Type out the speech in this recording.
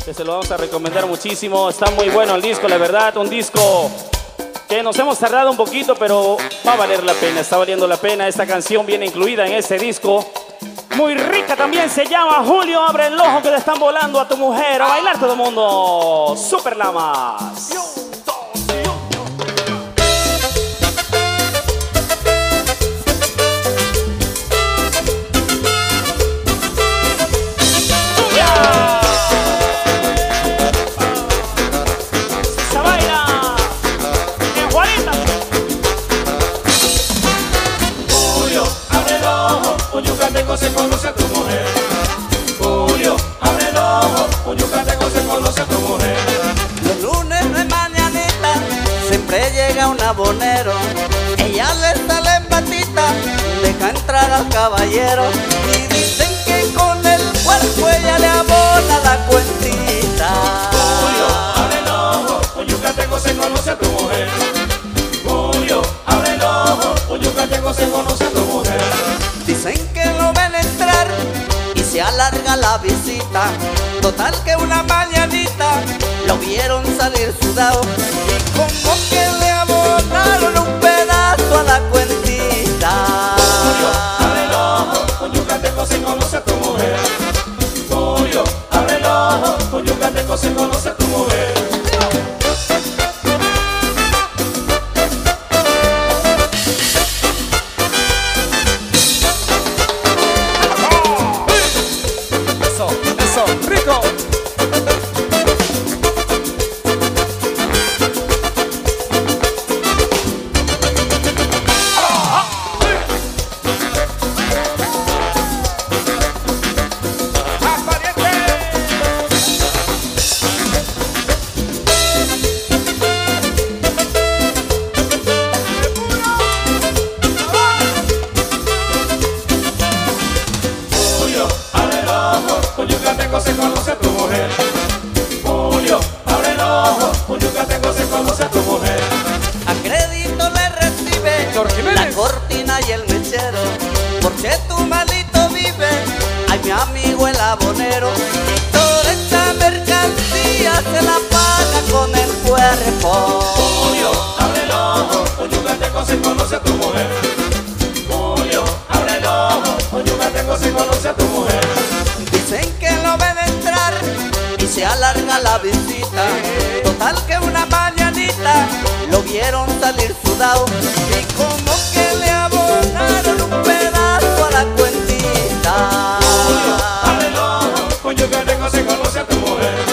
que se lo vamos a recomendar muchísimo. Está muy bueno el disco, la verdad, un disco que nos hemos tardado un poquito, pero va a valer la pena, está valiendo la pena. Esta canción viene incluida en este disco. Muy rica también, se llama Julio, abre el ojo que le están volando a tu mujer. A bailar todo el mundo. Super Lamas. Se conoce a tu mujer. Julio, abre el ojo, un yucateco se conoce a tu mujer. Los lunes de mañanita siempre llega un abonero. Ella le sale en batita, deja entrar al caballero y dicen que con el cuerpo ella le abona la cuentita. Julio, abre el ojo, un yucateco se conoce a tu mujer. Julio, abre el ojo, un yucateco se conoce a tu mujer. Dicen que lo ven entrar y se alarga la visita. Total que una mañanita lo vieron salir sudado y como que le abonaron un pedazo a la cuentita. Julio, abre el ojo, un yucateco se conoce a tu mujer. Julio, abre el ojo, un yucateco se conoce a tu mujer. ¡Rico! Un yucateco se conoce a tu mujer. Julio, abre el ojo, un yucateco se conoce a tu mujer. A crédito le recibe la cortina y el mechero, porque tu malito vive, ay mi amigo el abonero. Toda esta mercancía se la paga con el cuerpo. Julio, abre el ojo, un yucateco se conoce a tu mujer. Julio, abre el ojo, un yucateco se conoce a tu mujer. Dicen que lo ven entrar y se alarga la visita. Total que una mañanita lo vieron salir sudado y como que le abonaron un pedazo a la cuentita. Julio, abre el ojo, un yucateco se conoce a tu mujer.